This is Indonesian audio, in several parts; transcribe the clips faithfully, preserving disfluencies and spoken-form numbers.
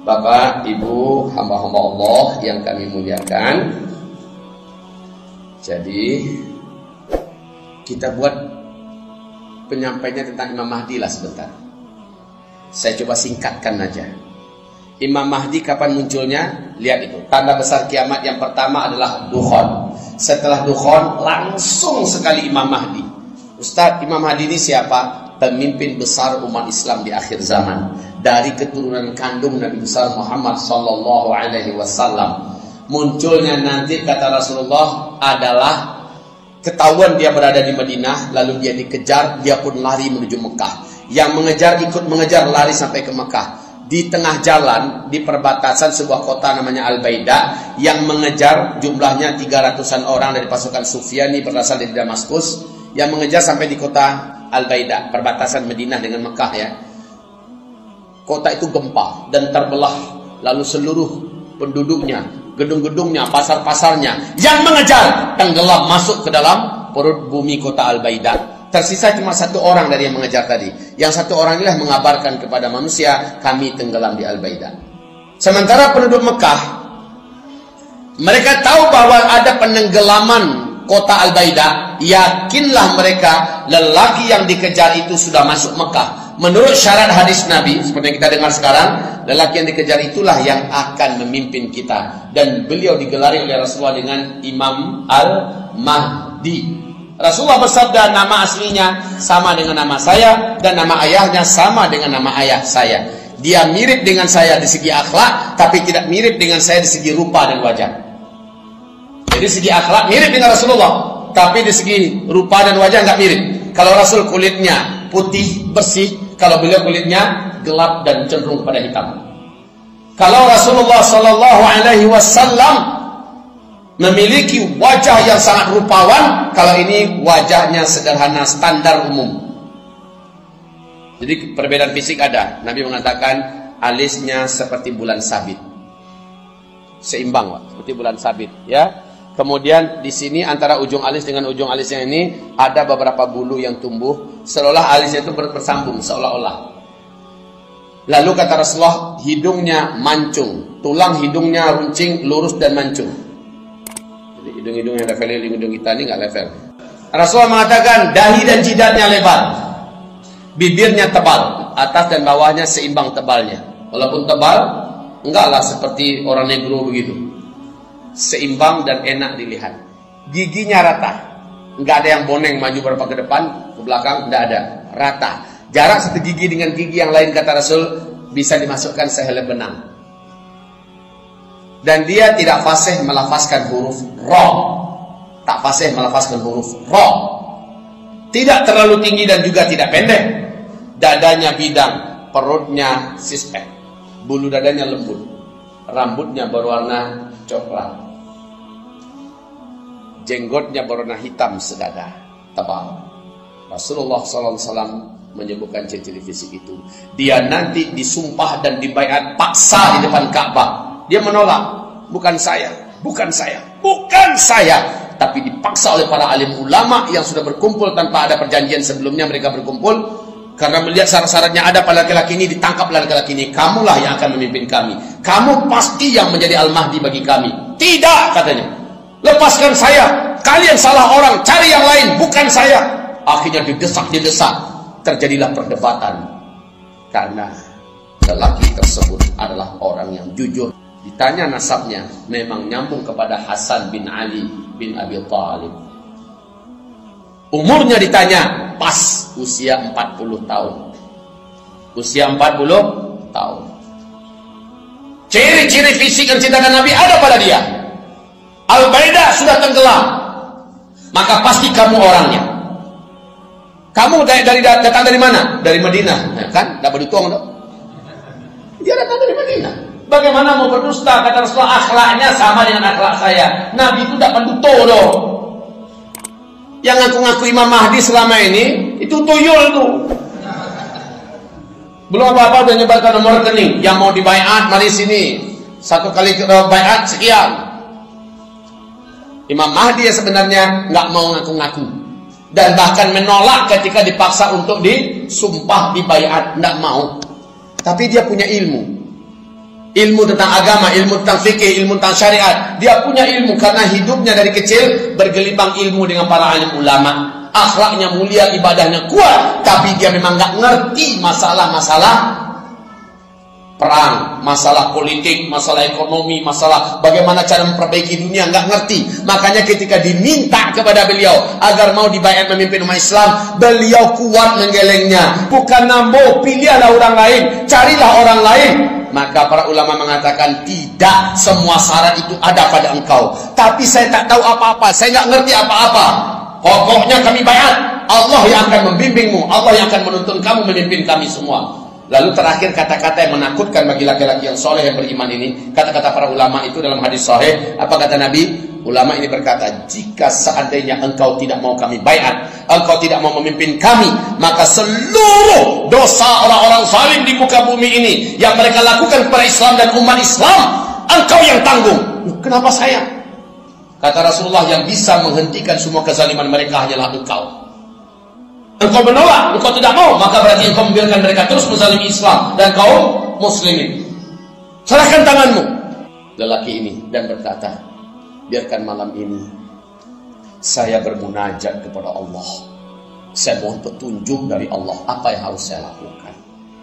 Bapak, Ibu, hamba-hamba Allah yang kami muliakan. Jadi kita buat penyampainya tentang Imam Mahdi lah sebentar. Saya coba singkatkan aja. Imam Mahdi kapan munculnya? Lihat itu. Tanda besar kiamat yang pertama adalah dukhon. Setelah dukhon langsung sekali Imam Mahdi. Ustadz, Imam Mahdi ini siapa? Pemimpin besar umat Islam di akhir zaman, dari keturunan kandung Nabi besar Muhammad sallallahu alaihi wasallam. Munculnya nanti kata Rasulullah adalah ketahuan dia berada di Madinah, lalu dia dikejar, dia pun lari menuju Mekah. Yang mengejar ikut mengejar, lari sampai ke Mekah. Di tengah jalan, di perbatasan sebuah kota namanya Al-Baida, yang mengejar jumlahnya tiga ratusan orang dari pasukan Sufyani berasal dari Damaskus, yang mengejar sampai di kota Al-Baida, perbatasan Madinah dengan Mekah ya. Kota itu gempa dan terbelah, lalu seluruh penduduknya, gedung-gedungnya, pasar-pasarnya yang mengejar tenggelam masuk ke dalam perut bumi kota Al-Baida. Tersisa cuma satu orang dari yang mengejar tadi. Yang satu orang inilah mengabarkan kepada manusia, kami tenggelam di Al-Baida. Sementara penduduk Mekah, mereka tahu bahwa ada penenggelaman kota Al-Baida, yakinlah mereka lelaki yang dikejar itu sudah masuk Mekah. Menurut syarat hadis Nabi, seperti yang kita dengar sekarang, lelaki yang dikejar itulah yang akan memimpin kita. Dan beliau digelari oleh Rasulullah dengan Imam Al-Mahdi. Rasulullah bersabda, nama aslinya sama dengan nama saya, dan nama ayahnya sama dengan nama ayah saya. Dia mirip dengan saya di segi akhlak, tapi tidak mirip dengan saya di segi rupa dan wajah. Jadi segi akhlak mirip dengan Rasulullah, tapi di segi rupa dan wajah nggak mirip. Kalau Rasul kulitnya putih bersih, kalau beliau kulitnya gelap dan cenderung kepada hitam. Kalau Rasulullah Sallallahu Alaihi Wasallam memiliki wajah yang sangat rupawan, kalau ini wajahnya sederhana standar umum. Jadi perbedaan fisik ada. Nabi mengatakan alisnya seperti bulan sabit, seimbang, Pak, seperti bulan sabit, ya. Kemudian di sini antara ujung alis dengan ujung alisnya ini ada beberapa bulu yang tumbuh, seolah alisnya itu bersambung, seolah-olah. Lalu kata Rasulullah, hidungnya mancung, tulang hidungnya runcing, lurus dan mancung. Jadi hidung-hidung yang level hidung kita ini nggak level. Rasulullah mengatakan dahi dan jidatnya lebar, bibirnya tebal, atas dan bawahnya seimbang tebalnya. Walaupun tebal, enggaklah seperti orang negro begitu. Seimbang dan enak dilihat. Giginya rata, nggak ada yang boneng maju berapa ke depan, ke belakang, nggak ada, rata. Jarak satu gigi dengan gigi yang lain kata Rasul bisa dimasukkan sehelai benang. Dan dia tidak fasih melafazkan huruf ro, tak fasih melafazkan huruf ro. Tidak terlalu tinggi dan juga tidak pendek. Dadanya bidang, perutnya six-pack, bulu dadanya lembut, rambutnya berwarna coklat, jenggotnya berwarna hitam sedada, tebal. Rasulullah sallallahu alaihi wasallam menyebutkan ciri-ciri fisik itu. Dia nanti disumpah dan dibaiat paksa di depan Ka'bah. Dia menolak, bukan saya, bukan saya, bukan saya. Tapi dipaksa oleh para alim ulama yang sudah berkumpul tanpa ada perjanjian sebelumnya. Mereka berkumpul karena melihat syarat-syaratnya ada pada laki-laki ini, ditangkaplah laki-laki ini. Kamulah yang akan memimpin kami, kamu pasti yang menjadi Al-Mahdi bagi kami. Tidak, katanya, lepaskan saya, kalian salah orang, cari yang lain, bukan saya. Akhirnya didesak-didesak, terjadilah perdebatan karena lelaki tersebut adalah orang yang jujur. Ditanya nasabnya, memang nyambung kepada Hasan bin Ali bin Abi Thalib. Umurnya ditanya, pas usia empat puluh tahun. Usia empat puluh tahun. Ciri-ciri fisik yang diceritakan Nabi ada pada dia. Al-Baida sudah tenggelam, maka pasti kamu orangnya. Kamu dari, dari datang dari mana? Dari Madinah, ya kan? Tidak berdutung dong. Dia datang dari Madinah. Bagaimana mau berdusta? Kata Rasulullah, akhlaknya sama dengan akhlak saya. Nabi itu tidak penduto dong. Yang ngaku-ngaku Imam Mahdi selama ini itu tuyul tuh. Belum apa-apa udah nyebarkan nomor rekening. Yang mau dibaiat mari sini. Satu kali baiat sekian. Imam Mahdi ya sebenarnya nggak mau ngaku-ngaku. Dan bahkan menolak ketika dipaksa untuk disumpah, dibaiat, tidak mau. Tapi dia punya ilmu. ilmu tentang agama, ilmu tentang fikih, ilmu tentang syariat. Dia punya ilmu karena hidupnya dari kecil bergelimang ilmu dengan para alim ulama. Akhlaknya mulia, ibadahnya kuat, tapi dia memang nggak ngerti masalah-masalah perang, masalah politik, masalah ekonomi, masalah bagaimana cara memperbaiki dunia, nggak ngerti. Makanya ketika diminta kepada beliau agar mau dibaiat memimpin umat Islam, beliau kuat menggelengnya. Bukan nambo, pilihlah orang lain, carilah orang lain. Maka para ulama mengatakan tidak semua syarat itu ada pada engkau. Tapi saya tak tahu apa-apa, saya nggak ngerti apa-apa. Pokoknya kami baiat. Allah yang akan membimbingmu, Allah yang akan menuntun kamu memimpin kami semua. Lalu terakhir kata-kata yang menakutkan bagi laki-laki yang soleh yang beriman ini, kata-kata para ulama itu dalam hadis sahih. Apa kata Nabi? Ulama ini berkata, jika seandainya engkau tidak mau kami baiat, engkau tidak mau memimpin kami, maka seluruh dosa orang-orang zalim di muka bumi ini yang mereka lakukan kepada Islam dan umat Islam, engkau yang tanggung. Kenapa saya? Kata Rasulullah, yang bisa menghentikan semua kezaliman mereka hanyalah engkau. Engkau menolak, engkau tidak mau, maka berarti engkau membiarkan mereka terus menzalimi Islam dan kaum muslimin. Serahkan tanganmu. Lelaki ini dan berkata, biarkan malam ini saya bermunajat kepada Allah. Saya mohon petunjuk dari Allah, apa yang harus saya lakukan.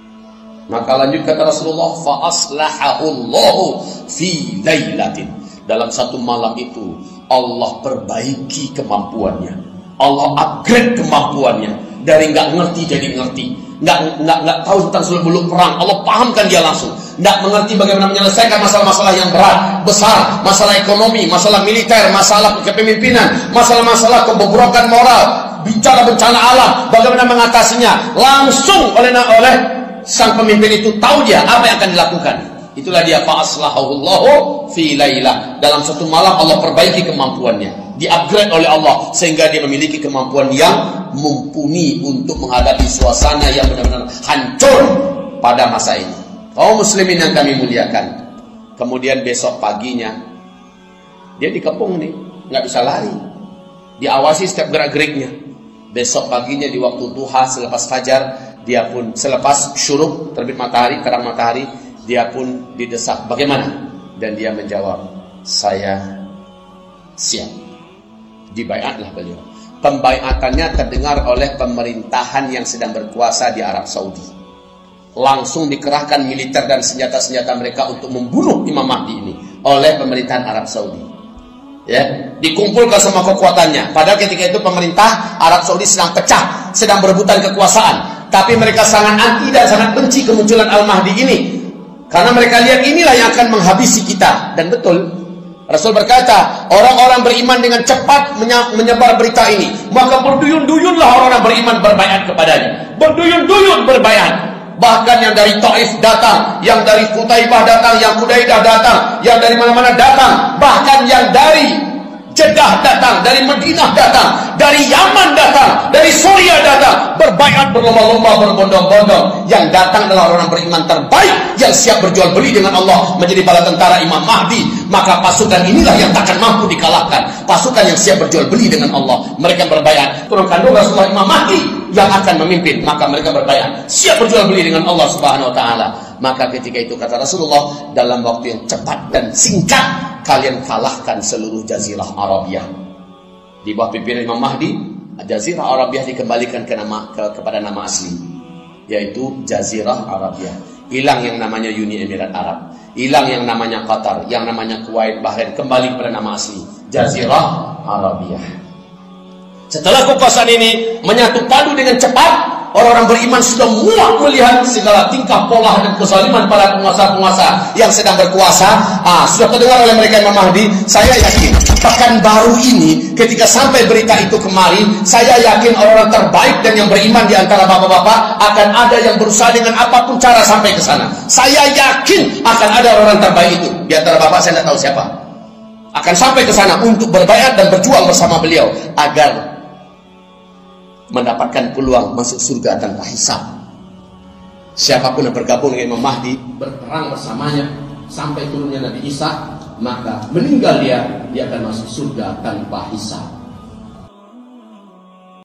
Maka lanjut kata Rasulullah, fa aslahahullahu fi lailatin. Dalam satu malam itu Allah perbaiki kemampuannya, Allah upgrade kemampuannya. Dari nggak ngerti jadi ngerti, nggak nggak nggak tahu tentang seluk-beluk perang, Allah pahamkan dia langsung. Nggak mengerti bagaimana menyelesaikan masalah-masalah yang berat, besar, masalah ekonomi, masalah militer, masalah kepemimpinan, masalah-masalah kebobrokan moral, bicara bencana alam, bagaimana mengatasinya, langsung oleh oleh sang pemimpin itu tahu dia apa yang akan dilakukan. Itulah dia fa aslahahullahu fi lailah. Dalam satu malam Allah perbaiki kemampuannya, di-upgrade oleh Allah sehingga dia memiliki kemampuan yang mumpuni untuk menghadapi suasana yang benar-benar hancur pada masa ini. Kaum muslimin yang kami muliakan. Kemudian besok paginya dia dikepung nih, nggak bisa lari. Diawasi setiap gerak-geriknya. Besok paginya di waktu duha selepas fajar, dia pun selepas syuruk terbit matahari, terang matahari, dia pun didesak, bagaimana? Dan dia menjawab, saya siap. Dibaiatlah beliau. Pembaiatannya terdengar oleh pemerintahan yang sedang berkuasa di Arab Saudi. Langsung dikerahkan militer dan senjata-senjata mereka untuk membunuh Imam Mahdi ini oleh pemerintahan Arab Saudi. Ya, dikumpulkan semua kekuatannya. Padahal ketika itu pemerintah Arab Saudi sedang pecah, sedang berebutan kekuasaan. Tapi mereka sangat anti dan sangat benci kemunculan Al-Mahdi ini. Karena mereka lihat inilah yang akan menghabisi kita. Dan betul, Rasul berkata, orang-orang beriman dengan cepat menyebar berita ini, maka berduyun-duyunlah orang-orang beriman berbaiat kepadanya. Berduyun-duyun berbaiat. Bahkan yang dari Taif datang, yang dari Qutaibah datang, yang Qudaidah datang, yang dari mana-mana datang, bahkan yang dari Jeddah datang, dari Madinah datang, dari Yaman datang, dari Suriah datang, berbaiat berlomba-lomba, berbondong-bondong. Yang datang adalah orang beriman terbaik yang siap berjual beli dengan Allah menjadi bala tentara Imam Mahdi. Maka pasukan inilah yang takkan mampu dikalahkan. Pasukan yang siap berjual beli dengan Allah. Mereka berbaiat. Turun kandung Rasulullah Imam Mahdi yang akan memimpin. Maka mereka berbaiat. Siap berjual beli dengan Allah Subhanahu Wa Taala. Maka ketika itu kata Rasulullah, dalam waktu yang cepat dan singkat, kalian kalahkan seluruh Jazirah Arabiah. Di bawah pimpinan Imam Mahdi, Jazirah Arabiah dikembalikan ke nama, ke, kepada nama asli, yaitu Jazirah Arabiah. Hilang yang namanya Uni Emirat Arab, hilang yang namanya Qatar, yang namanya Kuwait, Bahrain, kembali kepada nama asli, Jazirah Arabiah. Setelah kekuasaan ini menyatu padu dengan cepat, orang-orang beriman sudah muak melihat segala tingkah pola dan kezaliman para penguasa-penguasa yang sedang berkuasa. Ah, sudah terdengar oleh mereka Imam Mahdi. Saya yakin pekan baru ini ketika sampai berita itu kemari, saya yakin orang-orang terbaik dan yang beriman di antara bapak-bapak akan ada yang berusaha dengan apapun cara sampai ke sana. Saya yakin akan ada orang-orang terbaik itu. Di antara bapak saya tidak tahu siapa. Akan sampai ke sana untuk berbaiat dan berjuang bersama beliau agar mendapatkan peluang masuk surga tanpa hisab. Siapapun yang bergabung dengan Imam Mahdi, berperang bersamanya sampai turunnya Nabi Isa, maka meninggal dia, dia akan masuk surga tanpa hisab.